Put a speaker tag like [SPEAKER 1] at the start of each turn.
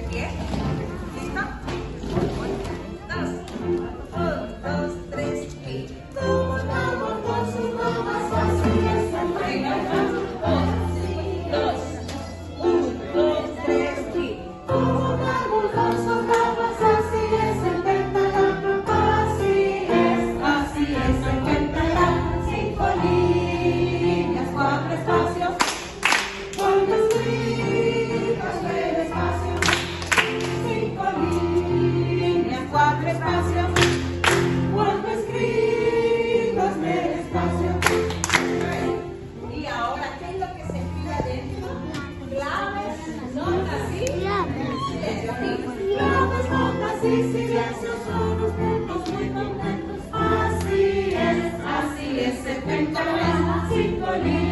[SPEAKER 1] Bien. ¿Listo? 1, 2, 3 y... Como un amor con sus ramas, así es el reino. 2, 1, 2, 3 y... Como un árbol con sus ramas, así es el pentagrama. Así es el pentagrama. 5 líneas, 4 espacios. Vuelve escritos, breve espacio. 5 líneas, 4 espacios. Vuelve escritos, breve espacio. Y ahora, ¿qué es lo que se escribe adentro? Claves, notas y silencios. Claves, notas y silencios son los puntos muy contentos. Así es el pentagrama. 5 líneas.